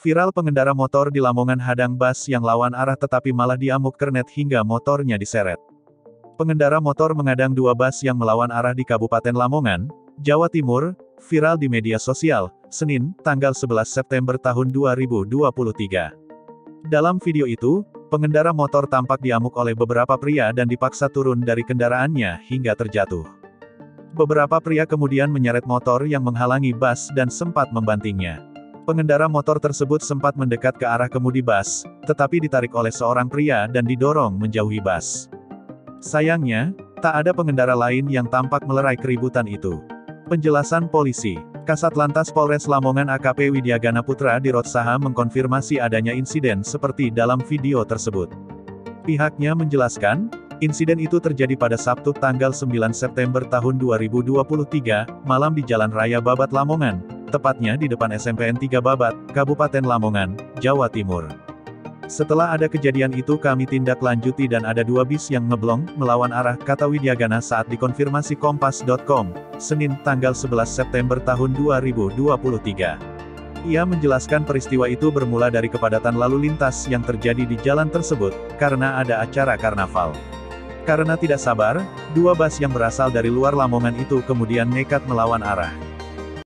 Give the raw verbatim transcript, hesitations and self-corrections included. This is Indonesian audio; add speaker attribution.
Speaker 1: Viral pengendara motor di Lamongan hadang bus yang lawan arah tetapi malah diamuk kernet hingga motornya diseret. Pengendara motor mengadang dua bus yang melawan arah di Kabupaten Lamongan, Jawa Timur, viral di media sosial, Senin, tanggal sebelas September tahun dua ribu dua puluh tiga. Dalam video itu, pengendara motor tampak diamuk oleh beberapa pria dan dipaksa turun dari kendaraannya hingga terjatuh. Beberapa pria kemudian menyeret motor yang menghalangi bus dan sempat membantingnya. Pengendara motor tersebut sempat mendekat ke arah kemudi bus, tetapi ditarik oleh seorang pria dan didorong menjauhi bus. Sayangnya, tak ada pengendara lain yang tampak melerai keributan itu. Penjelasan polisi, Kasat Lantas Polres Lamongan A K P Widyagana Putra Dirotsaha mengkonfirmasi adanya insiden seperti dalam video tersebut. Pihaknya menjelaskan, insiden itu terjadi pada Sabtu tanggal sembilan September tahun dua ribu dua puluh tiga, malam di Jalan Raya Babat Lamongan, tepatnya di depan S M P N tiga Babat, Kabupaten Lamongan, Jawa Timur. Setelah ada kejadian itu kami tindak lanjuti dan ada dua bis yang ngeblong, melawan arah, kata Widyagana saat dikonfirmasi Kompas titik com, Senin, tanggal sebelas September tahun dua ribu dua puluh tiga. Ia menjelaskan peristiwa itu bermula dari kepadatan lalu lintas yang terjadi di jalan tersebut, karena ada acara karnaval. Karena tidak sabar, dua bus yang berasal dari luar Lamongan itu kemudian nekat melawan arah.